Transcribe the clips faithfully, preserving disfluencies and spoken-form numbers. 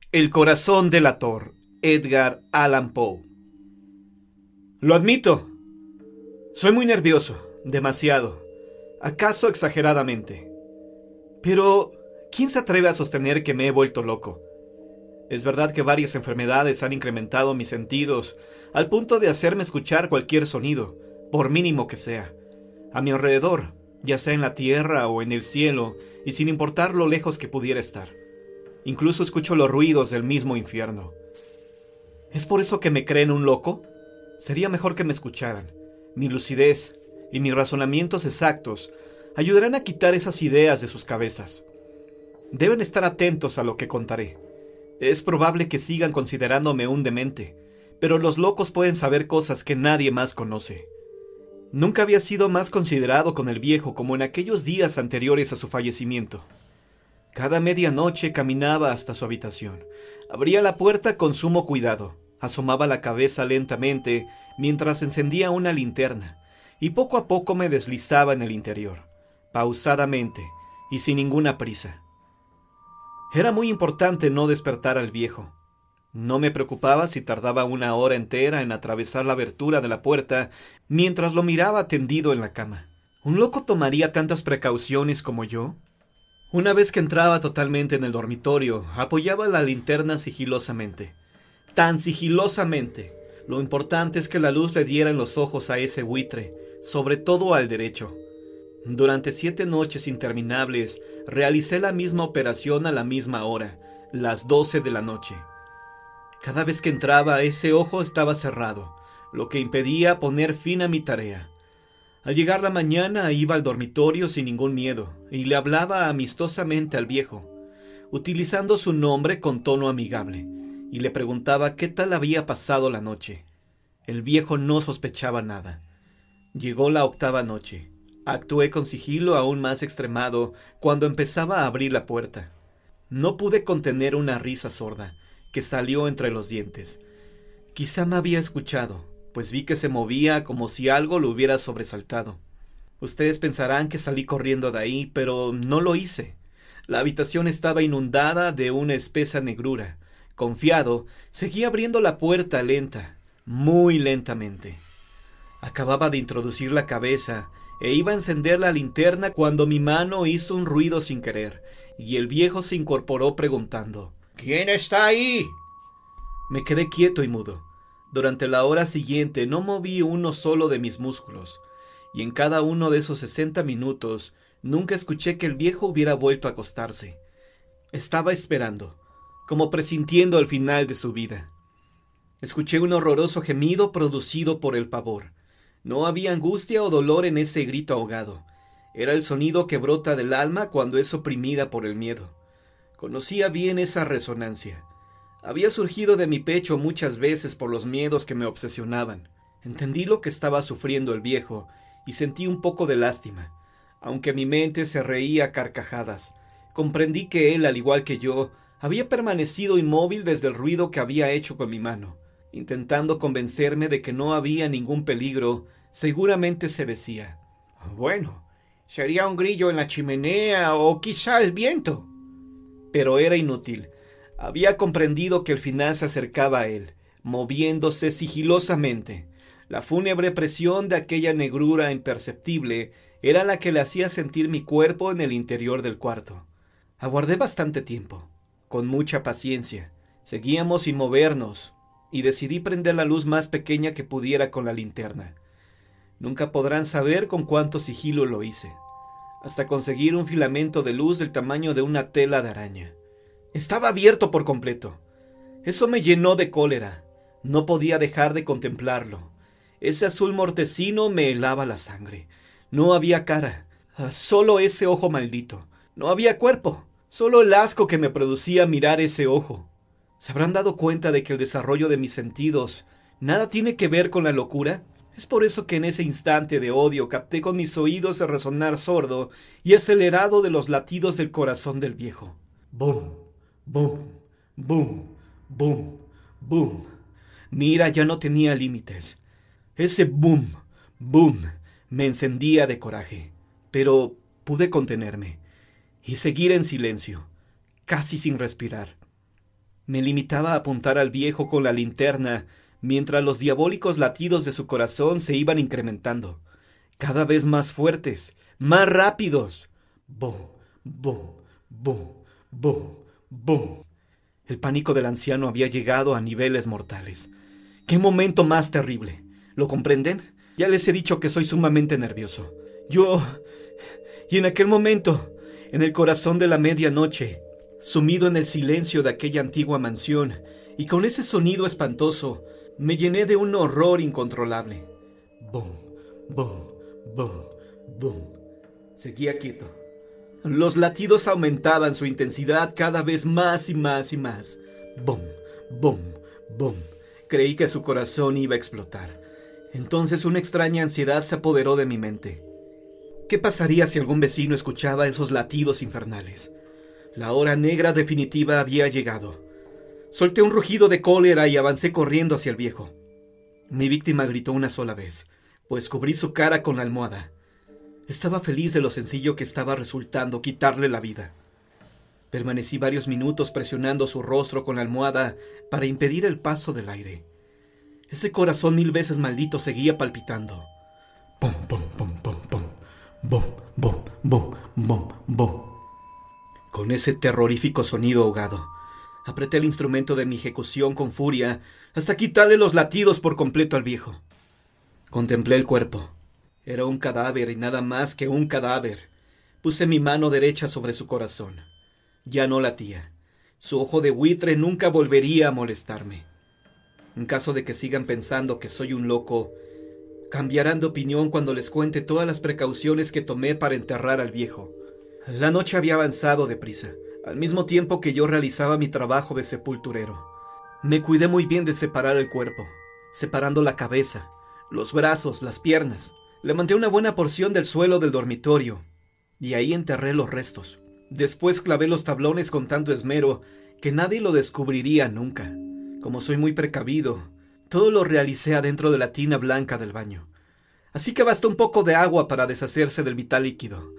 El corazón delator, Edgar Allan Poe. Lo admito. Soy muy nervioso, demasiado, acaso exageradamente. Pero, ¿quién se atreve a sostener que me he vuelto loco? Es verdad que varias enfermedades han incrementado mis sentidos, al punto de hacerme escuchar cualquier sonido, por mínimo que sea, a mi alrededor, ya sea en la tierra o en el cielo, y sin importar lo lejos que pudiera estar. Incluso escucho los ruidos del mismo infierno. ¿Es por eso que me creen un loco? Sería mejor que me escucharan. Mi lucidez y mis razonamientos exactos ayudarán a quitar esas ideas de sus cabezas. Deben estar atentos a lo que contaré. Es probable que sigan considerándome un demente, pero los locos pueden saber cosas que nadie más conoce. Nunca había sido más considerado con el viejo como en aquellos días anteriores a su fallecimiento. Cada medianoche caminaba hasta su habitación. Abría la puerta con sumo cuidado, asomaba la cabeza lentamente mientras encendía una linterna, y poco a poco me deslizaba en el interior, pausadamente y sin ninguna prisa. Era muy importante no despertar al viejo. No me preocupaba si tardaba una hora entera en atravesar la abertura de la puerta mientras lo miraba tendido en la cama. ¿Un loco tomaría tantas precauciones como yo? Una vez que entraba totalmente en el dormitorio, apoyaba la linterna sigilosamente. Tan sigilosamente. Lo importante es que la luz le diera en los ojos a ese buitre, sobre todo al derecho. Durante siete noches interminables, realicé la misma operación a la misma hora, las doce de la noche. Cada vez que entraba, ese ojo estaba cerrado, lo que impedía poner fin a mi tarea. Al llegar la mañana iba al dormitorio sin ningún miedo y le hablaba amistosamente al viejo, utilizando su nombre con tono amigable, y le preguntaba qué tal había pasado la noche. El viejo no sospechaba nada. Llegó la octava noche. Actué con sigilo aún más extremado cuando empezaba a abrir la puerta. No pude contener una risa sorda que salió entre los dientes. Quizá me había escuchado, pues vi que se movía como si algo lo hubiera sobresaltado. Ustedes pensarán que salí corriendo de ahí, pero no lo hice. La habitación estaba inundada de una espesa negrura. Confiado, seguí abriendo la puerta lenta, muy lentamente. Acababa de introducir la cabeza e iba a encender la linterna cuando mi mano hizo un ruido sin querer, y el viejo se incorporó preguntando: ¿Quién está ahí? Me quedé quieto y mudo. Durante la hora siguiente no moví uno solo de mis músculos, y en cada uno de esos sesenta minutos nunca escuché que el viejo hubiera vuelto a acostarse. Estaba esperando, como presintiendo el final de su vida. Escuché un horroroso gemido producido por el pavor. No había angustia o dolor en ese grito ahogado. Era el sonido que brota del alma cuando es oprimida por el miedo. Conocía bien esa resonancia. Había surgido de mi pecho muchas veces por los miedos que me obsesionaban. Entendí lo que estaba sufriendo el viejo y sentí un poco de lástima, aunque mi mente se reía a carcajadas. Comprendí que él, al igual que yo, había permanecido inmóvil desde el ruido que había hecho con mi mano. Intentando convencerme de que no había ningún peligro, seguramente se decía: bueno, sería un grillo en la chimenea o quizá el viento. Pero era inútil. Había comprendido que el final se acercaba a él, moviéndose sigilosamente. La fúnebre presión de aquella negrura imperceptible era la que le hacía sentir mi cuerpo en el interior del cuarto. Aguardé bastante tiempo, con mucha paciencia. Seguíamos sin movernos, y decidí prender la luz más pequeña que pudiera con la linterna. Nunca podrán saber con cuánto sigilo lo hice, hasta conseguir un filamento de luz del tamaño de una tela de araña. Estaba abierto por completo. Eso me llenó de cólera. No podía dejar de contemplarlo. Ese azul mortecino me helaba la sangre. No había cara, solo ese ojo maldito. No había cuerpo, solo el asco que me producía mirar ese ojo. ¿Se habrán dado cuenta de que el desarrollo de mis sentidos nada tiene que ver con la locura? Es por eso que en ese instante de odio capté con mis oídos el resonar sordo y acelerado de los latidos del corazón del viejo. ¡Bum! ¡Bum! ¡Bum! ¡Bum! ¡Bum! Mi ira ya no tenía límites. Ese boom, boom, me encendía de coraje, pero pude contenerme y seguir en silencio, casi sin respirar. Me limitaba a apuntar al viejo con la linterna, mientras los diabólicos latidos de su corazón se iban incrementando, cada vez más fuertes, más rápidos. ¡Bum, bum, bum, bum, bum! El pánico del anciano había llegado a niveles mortales. ¡Qué momento más terrible! ¿Lo comprenden? Ya les he dicho que soy sumamente nervioso. Yo... Y en aquel momento, en el corazón de la medianoche, sumido en el silencio de aquella antigua mansión, y con ese sonido espantoso, me llené de un horror incontrolable. ¡Bum, bum, bum, bum! Seguía quieto. Los latidos aumentaban su intensidad cada vez más y más y más. ¡Bum, bum, bum! Creí que su corazón iba a explotar. Entonces una extraña ansiedad se apoderó de mi mente. ¿Qué pasaría si algún vecino escuchaba esos latidos infernales? La hora negra definitiva había llegado. Solté un rugido de cólera y avancé corriendo hacia el viejo. Mi víctima gritó una sola vez, pues cubrí su cara con la almohada. Estaba feliz de lo sencillo que estaba resultando quitarle la vida. Permanecí varios minutos presionando su rostro con la almohada para impedir el paso del aire. Ese corazón mil veces maldito seguía palpitando. Pum, pum, pum, pum, pum. Bum, bum, bum, bum, bum. Con ese terrorífico sonido ahogado, apreté el instrumento de mi ejecución con furia hasta quitarle los latidos por completo al viejo. Contemplé el cuerpo. Era un cadáver y nada más que un cadáver. Puse mi mano derecha sobre su corazón. Ya no latía. Su ojo de buitre nunca volvería a molestarme. En caso de que sigan pensando que soy un loco, cambiarán de opinión cuando les cuente todas las precauciones que tomé para enterrar al viejo. La noche había avanzado deprisa, al mismo tiempo que yo realizaba mi trabajo de sepulturero. Me cuidé muy bien de separar el cuerpo, separando la cabeza, los brazos, las piernas. Levanté una buena porción del suelo del dormitorio, y ahí enterré los restos. Después clavé los tablones con tanto esmero que nadie lo descubriría nunca. Como soy muy precavido, todo lo realicé adentro de la tina blanca del baño. Así que bastó un poco de agua para deshacerse del vital líquido.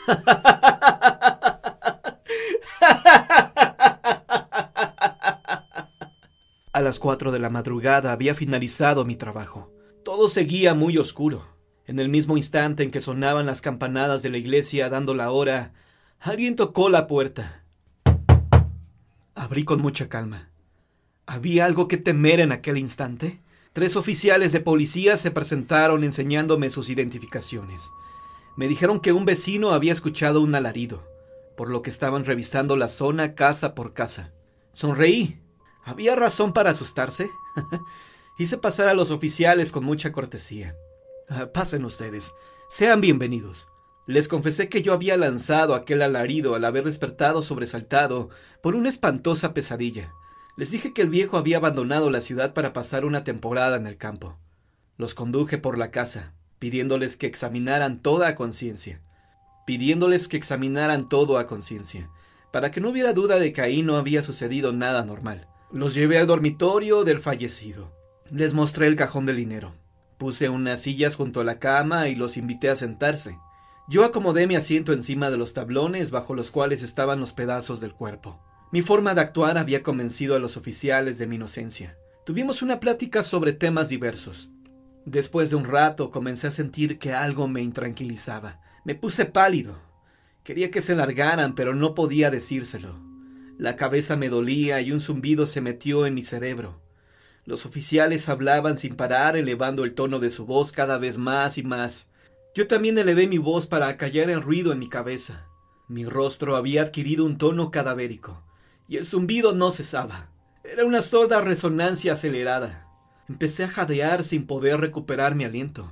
A las cuatro de la madrugada había finalizado mi trabajo. Todo seguía muy oscuro. En el mismo instante en que sonaban las campanadas de la iglesia dando la hora, alguien tocó la puerta. Abrí con mucha calma. ¿Había algo que temer en aquel instante? Tres oficiales de policía se presentaron enseñándome sus identificaciones. Me dijeron que un vecino había escuchado un alarido, por lo que estaban revisando la zona casa por casa. Sonreí. ¿Había razón para asustarse? Hice pasar a los oficiales con mucha cortesía. Ah, pasen ustedes. Sean bienvenidos. Les confesé que yo había lanzado aquel alarido al haber despertado sobresaltado por una espantosa pesadilla. Les dije que el viejo había abandonado la ciudad para pasar una temporada en el campo. Los conduje por la casa, pidiéndoles que examinaran toda a conciencia. Pidiéndoles que examinaran todo a conciencia, para que no hubiera duda de que ahí no había sucedido nada anormal. Los llevé al dormitorio del fallecido. Les mostré el cajón del dinero. Puse unas sillas junto a la cama y los invité a sentarse. Yo acomodé mi asiento encima de los tablones bajo los cuales estaban los pedazos del cuerpo. Mi forma de actuar había convencido a los oficiales de mi inocencia. Tuvimos una plática sobre temas diversos. Después de un rato comencé a sentir que algo me intranquilizaba. Me puse pálido. Quería que se largaran, pero no podía decírselo. La cabeza me dolía y un zumbido se metió en mi cerebro. Los oficiales hablaban sin parar, elevando el tono de su voz cada vez más y más. Yo también elevé mi voz para acallar el ruido en mi cabeza. Mi rostro había adquirido un tono cadavérico. Y el zumbido no cesaba. Era una sorda resonancia acelerada. Empecé a jadear sin poder recuperar mi aliento.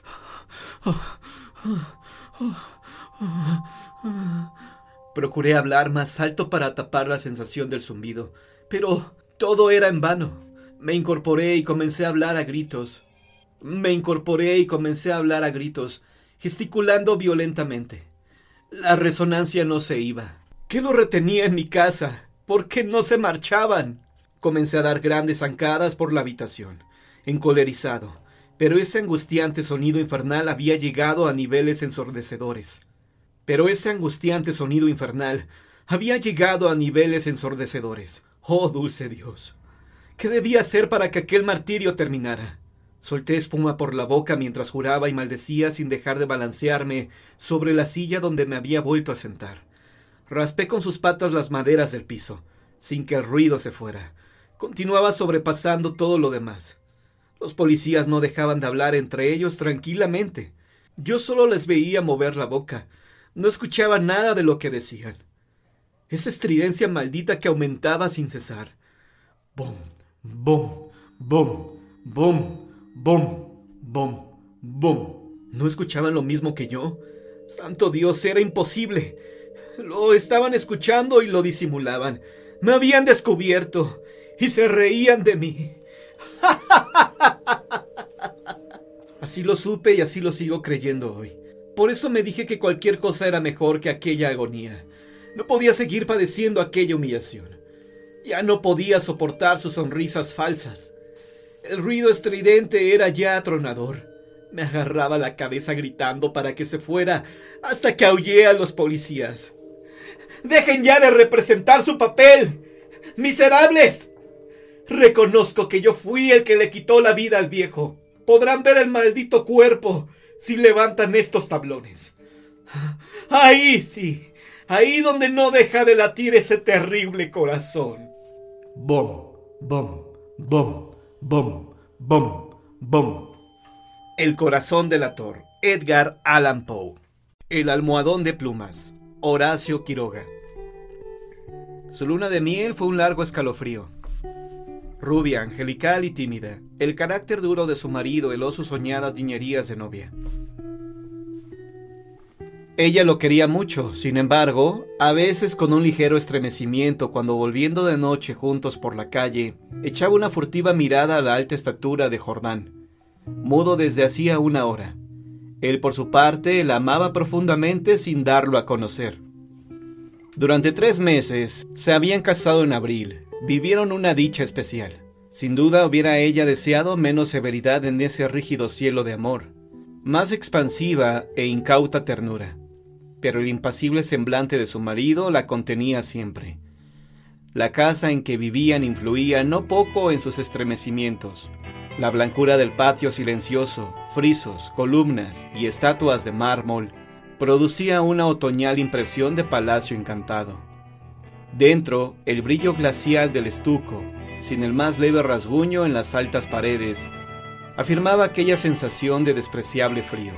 Procuré hablar más alto para tapar la sensación del zumbido, pero todo era en vano. Me incorporé y comencé a hablar a gritos. Me incorporé y comencé a hablar a gritos, gesticulando violentamente. La resonancia no se iba. ¿Qué lo retenía en mi casa? ¿Por qué no se marchaban? Comencé a dar grandes zancadas por la habitación, encolerizado, pero ese angustiante sonido infernal había llegado a niveles ensordecedores. Pero ese angustiante sonido infernal había llegado a niveles ensordecedores. Oh, dulce Dios, ¿qué debía hacer para que aquel martirio terminara? Solté espuma por la boca mientras juraba y maldecía sin dejar de balancearme sobre la silla donde me había vuelto a sentar. Raspé con sus patas las maderas del piso, sin que el ruido se fuera. Continuaba sobrepasando todo lo demás. Los policías no dejaban de hablar entre ellos tranquilamente. Yo solo les veía mover la boca. No escuchaba nada de lo que decían. Esa estridencia maldita que aumentaba sin cesar. Bom, bom, bom, bom, bom, bom, bom. ¿No escuchaban lo mismo que yo? ¡Santo Dios! Era imposible. Lo estaban escuchando y lo disimulaban. Me habían descubierto y se reían de mí. Así lo supe y así lo sigo creyendo hoy. Por eso me dije que cualquier cosa era mejor que aquella agonía. No podía seguir padeciendo aquella humillación. Ya no podía soportar sus sonrisas falsas. El ruido estridente era ya atronador. Me agarraba la cabeza gritando para que se fuera hasta que aullé a los policías. ¡Dejen ya de representar su papel! ¡Miserables! Reconozco que yo fui el que le quitó la vida al viejo. Podrán ver el maldito cuerpo si levantan estos tablones. Ahí sí, ahí donde no deja de latir ese terrible corazón. Bom, bom, bom, bom, bom, bom. El corazón delator, Edgar Allan Poe. El almohadón de plumas, Horacio Quiroga. Su luna de miel fue un largo escalofrío. Rubia, angelical y tímida, el carácter duro de su marido heló sus soñadas niñerías de novia. Ella lo quería mucho, sin embargo, a veces con un ligero estremecimiento cuando volviendo de noche juntos por la calle, echaba una furtiva mirada a la alta estatura de Jordán, mudo desde hacía una hora. Él, por su parte, la amaba profundamente sin darlo a conocer. Durante tres meses, se habían casado en abril. Vivieron una dicha especial. Sin duda hubiera ella deseado menos severidad en ese rígido cielo de amor, más expansiva e incauta ternura. Pero el impasible semblante de su marido la contenía siempre. La casa en que vivían influía no poco en sus estremecimientos. La blancura del patio silencioso, frisos, columnas y estatuas de mármol producía una otoñal impresión de palacio encantado. Dentro, el brillo glacial del estuco, sin el más leve rasguño en las altas paredes, afirmaba aquella sensación de despreciable frío.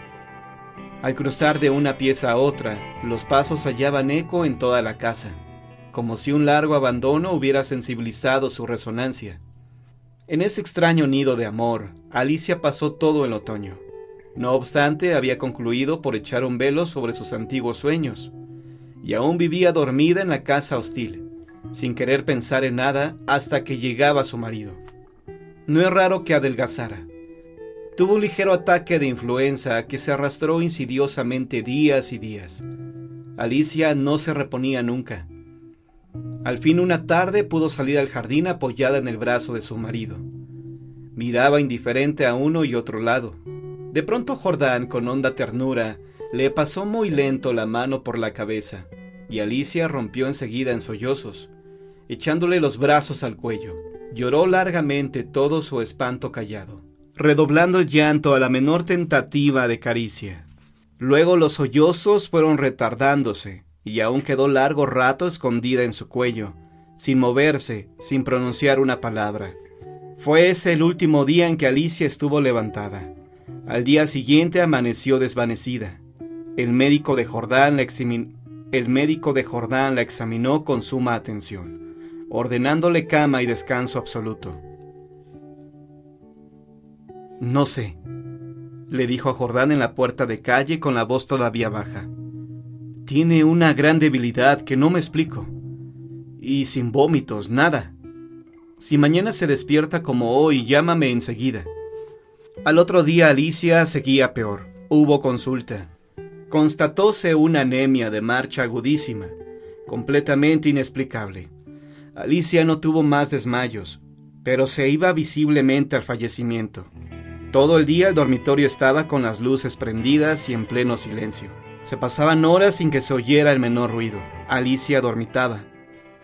Al cruzar de una pieza a otra, los pasos hallaban eco en toda la casa, como si un largo abandono hubiera sensibilizado su resonancia. En ese extraño nido de amor, Alicia pasó todo el otoño. No obstante, había concluido por echar un velo sobre sus antiguos sueños, y aún vivía dormida en la casa hostil, sin querer pensar en nada hasta que llegaba su marido. No es raro que adelgazara. Tuvo un ligero ataque de influenza que se arrastró insidiosamente días y días. Alicia no se reponía nunca. Al fin una tarde pudo salir al jardín apoyada en el brazo de su marido. Miraba indiferente a uno y otro lado. De pronto Jordán, con honda ternura, le pasó muy lento la mano por la cabeza, y Alicia rompió enseguida en sollozos, echándole los brazos al cuello. Lloró largamente todo su espanto callado, redoblando el llanto a la menor tentativa de caricia. Luego los sollozos fueron retardándose, y aún quedó largo rato escondida en su cuello, sin moverse, sin pronunciar una palabra. Fue ese el último día en que Alicia estuvo levantada. Al día siguiente amaneció desvanecida. El médico de Jordán la examinó, el médico de Jordán la examinó con suma atención, ordenándole cama y descanso absoluto. No sé, le dijo a Jordán en la puerta de calle con la voz todavía baja. Tiene una gran debilidad que no me explico. Y sin vómitos, nada. Si mañana se despierta como hoy, llámame enseguida. Al otro día Alicia seguía peor. Hubo consulta. Constatóse una anemia de marcha agudísima, completamente inexplicable. Alicia no tuvo más desmayos, pero se iba visiblemente al fallecimiento. Todo el día el dormitorio estaba con las luces prendidas y en pleno silencio. Se pasaban horas sin que se oyera el menor ruido. Alicia dormitaba.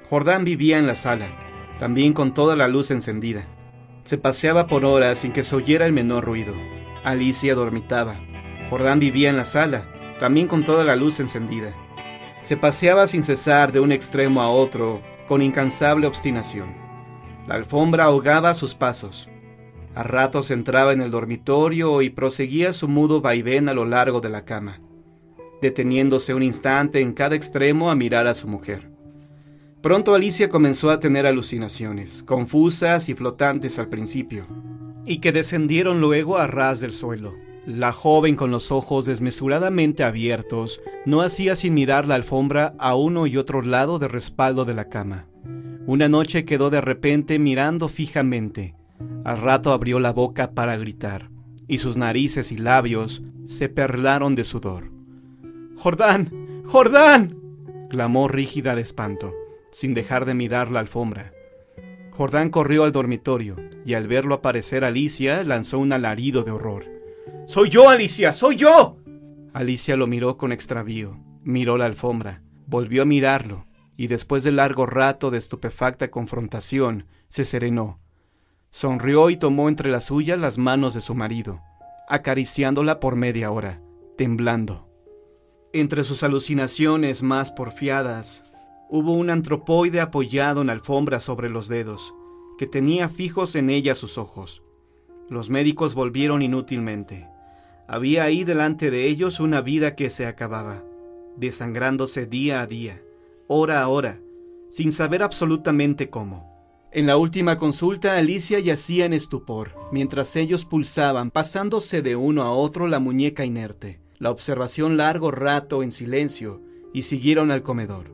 Jordán vivía en la sala, también con toda la luz encendida. Se paseaba por horas sin que se oyera el menor ruido. Alicia dormitaba. Jordán vivía en la sala, también con toda la luz encendida. Se paseaba sin cesar de un extremo a otro, con incansable obstinación. La alfombra ahogaba sus pasos. A ratos entraba en el dormitorio y proseguía su mudo vaivén a lo largo de la cama, deteniéndose un instante en cada extremo a mirar a su mujer. Pronto Alicia comenzó a tener alucinaciones, confusas y flotantes al principio, y que descendieron luego a ras del suelo. La joven, con los ojos desmesuradamente abiertos, no hacía sin mirar la alfombra a uno y otro lado del respaldo de la cama. Una noche quedó de repente mirando fijamente. Al rato abrió la boca para gritar, y sus narices y labios se perlaron de sudor. «¡Jordán! ¡Jordán!», clamó rígida de espanto, sin dejar de mirar la alfombra. Jordán corrió al dormitorio, y al verlo aparecer Alicia, lanzó un alarido de horror. «¡Soy yo, Alicia! ¡Soy yo!». Alicia lo miró con extravío, miró la alfombra, volvió a mirarlo, y después de largo rato de estupefacta confrontación, se serenó. Sonrió y tomó entre las suyas las manos de su marido, acariciándola por media hora, temblando. Entre sus alucinaciones más porfiadas, hubo un antropoide apoyado en la alfombra sobre los dedos, que tenía fijos en ella sus ojos. Los médicos volvieron inútilmente. Había ahí delante de ellos una vida que se acababa, desangrándose día a día, hora a hora, sin saber absolutamente cómo. En la última consulta, Alicia yacía en estupor, mientras ellos pulsaban, pasándose de uno a otro la muñeca inerte. La observación largo rato en silencio, y siguieron al comedor.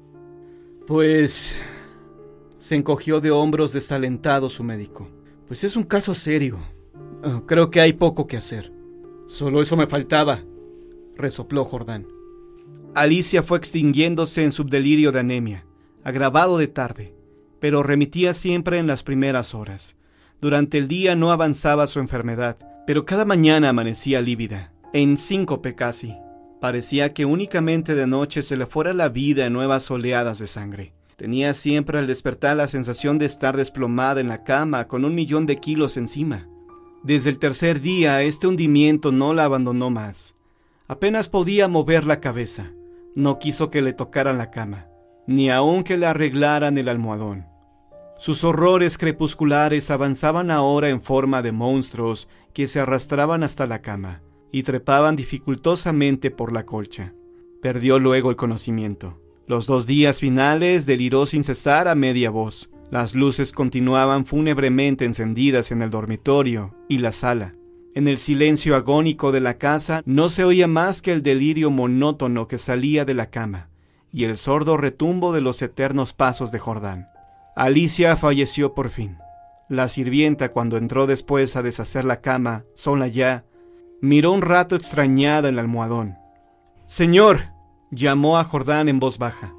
Pues... se encogió de hombros desalentado su médico. Pues es un caso serio. Oh, creo que hay poco que hacer. Solo eso me faltaba, resopló Jordán. Alicia fue extinguiéndose en subdelirio de anemia, agravado de tarde, pero remitía siempre en las primeras horas. Durante el día no avanzaba su enfermedad, pero cada mañana amanecía lívida, en síncope casi. Parecía que únicamente de noche se le fuera la vida en nuevas oleadas de sangre. Tenía siempre al despertar la sensación de estar desplomada en la cama con un millón de kilos encima. Desde el tercer día este hundimiento no la abandonó más. Apenas podía mover la cabeza. No quiso que le tocaran la cama, ni aun que le arreglaran el almohadón. Sus horrores crepusculares avanzaban ahora en forma de monstruos que se arrastraban hasta la cama y trepaban dificultosamente por la colcha. Perdió luego el conocimiento. Los dos días finales deliró sin cesar a media voz. Las luces continuaban fúnebremente encendidas en el dormitorio y la sala. En el silencio agónico de la casa no se oía más que el delirio monótono que salía de la cama y el sordo retumbo de los eternos pasos de Jordán. Alicia falleció por fin. La sirvienta, cuando entró después a deshacer la cama, sola ya, miró un rato extrañada el almohadón. «Señor», llamó a Jordán en voz baja,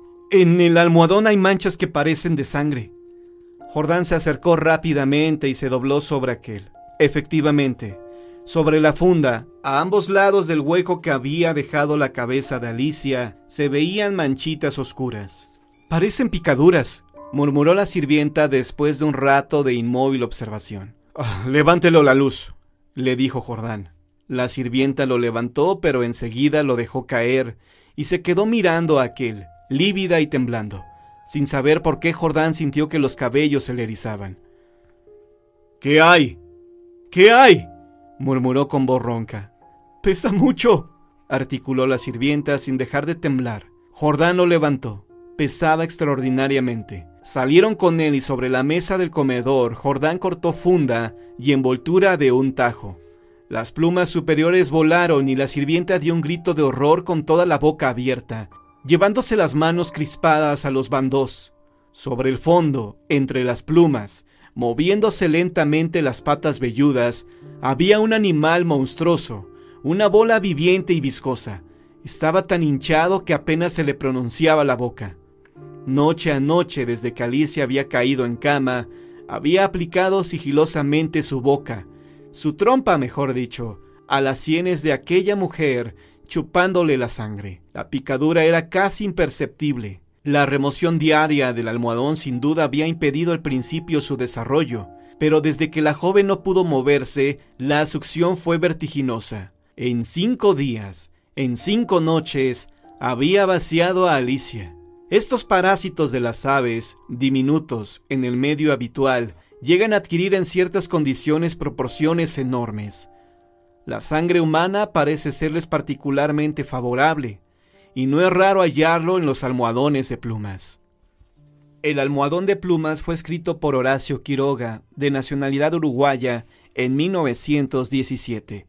«en el almohadón hay manchas que parecen de sangre». Jordán se acercó rápidamente y se dobló sobre aquel. Efectivamente, sobre la funda, a ambos lados del hueco que había dejado la cabeza de Alicia, se veían manchitas oscuras. «Parecen picaduras», murmuró la sirvienta después de un rato de inmóvil observación. Oh, «levántelo la luz», le dijo Jordán. La sirvienta lo levantó, pero enseguida lo dejó caer y se quedó mirando a aquel, lívida y temblando, sin saber por qué Jordán sintió que los cabellos se le erizaban. «¿Qué hay? ¿Qué hay?», murmuró con voz ronca. «Pesa mucho», articuló la sirvienta sin dejar de temblar. Jordán lo levantó. Pesaba extraordinariamente. Salieron con él y sobre la mesa del comedor Jordán cortó funda y envoltura de un tajo. Las plumas superiores volaron y la sirvienta dio un grito de horror con toda la boca abierta, llevándose las manos crispadas a los bandós. Sobre el fondo, entre las plumas, moviéndose lentamente las patas velludas, había un animal monstruoso, una bola viviente y viscosa. Estaba tan hinchado que apenas se le pronunciaba la boca. Noche a noche, desde que Alicia había caído en cama, había aplicado sigilosamente su boca, su trompa, mejor dicho, a las sienes de aquella mujer, chupándole la sangre. La picadura era casi imperceptible. La remoción diaria del almohadón sin duda había impedido al principio su desarrollo, pero desde que la joven no pudo moverse, la succión fue vertiginosa. En cinco días, en cinco noches, había vaciado a Alicia. Estos parásitos de las aves, diminutos en el medio habitual, llegan a adquirir en ciertas condiciones proporciones enormes. La sangre humana parece serles particularmente favorable, y no es raro hallarlo en los almohadones de plumas. El almohadón de plumas fue escrito por Horacio Quiroga, de nacionalidad uruguaya, en mil novecientos diecisiete.